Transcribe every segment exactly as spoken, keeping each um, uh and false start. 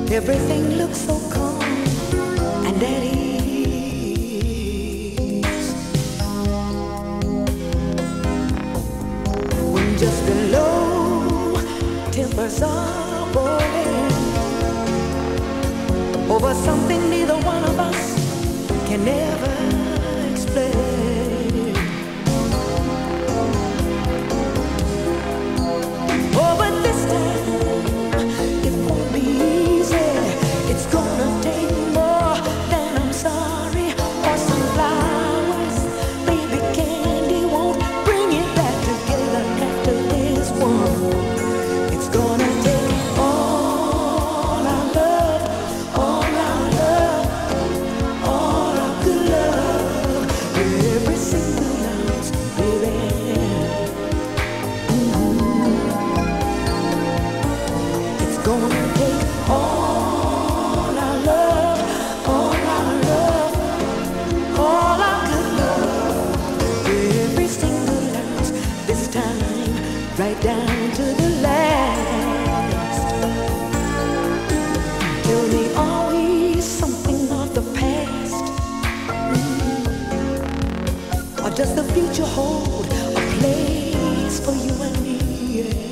Everything looks so calm and at ease when just the low tempers are boiling over something neither one of us can ever explain. Oh, but this time it won't be easy. It's gonna take more than I'm sorry or some flowers. Baby candy won't bring it back together after this one. It's gonna take all our love, all our love, all our good love, every single ounce, baby. Mm-hmm. It's gonna take all our love, all our love, all our good love, every single ounce, this time, right down to the last. Tell me, are we something of the past? Mm. Or does the future hold a place for you and me? Yeah.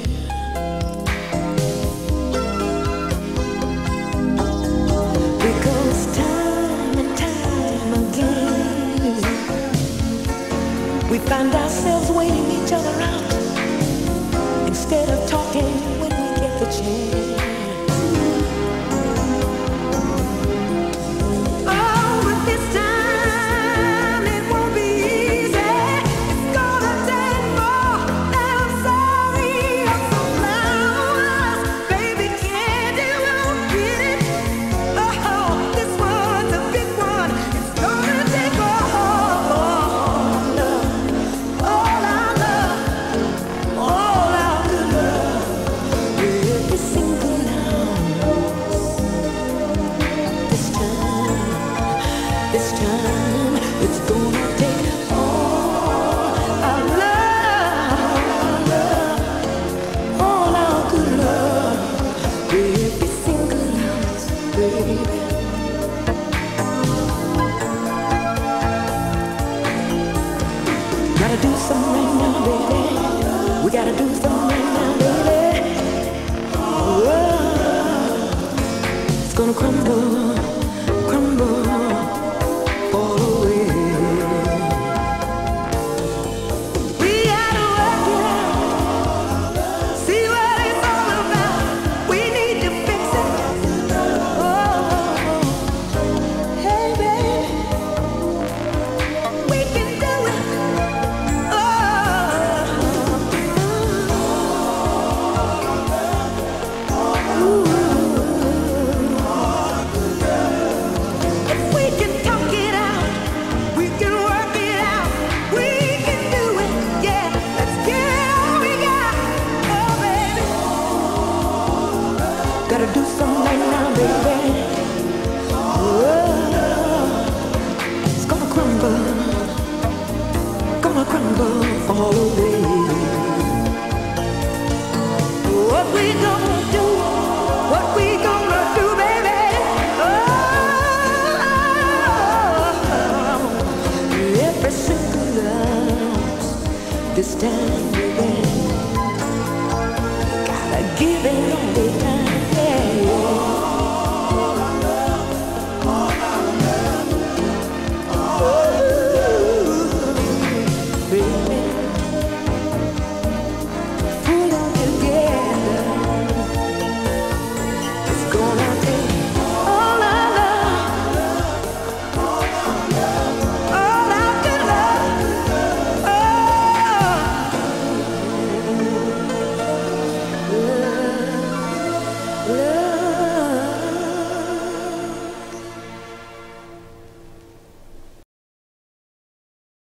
Because time and time again, we find ourselves waiting each other out instead of talking when we get the chance. Oh, but this time it won't be easy. It's gonna take more than I'm sorry or some flowers. Baby candy won't get it. Oh, this one's a big one. It's gonna take all our love, all our love, all our good love, every single ounce. This time, this time, it's gonna take all our love, all our good love, every single ounce, baby. Gotta do something right now, baby. We gotta do something right now, baby. Whoa. It's gonna crumble, crumble, fall away. We gotta work it out, see what it's all about. We need to fix it. Oh, hey, baby, we can do it. Oh, if we can talk it out, we can work it out. We can do it, yeah. Let's give it all we got. Oh, baby, gotta do something right now, baby. Oh, it's gonna crumble, gonna crumble, fall away. What we gonna do? What we gonna do, baby? Oh, every single ounce, this time.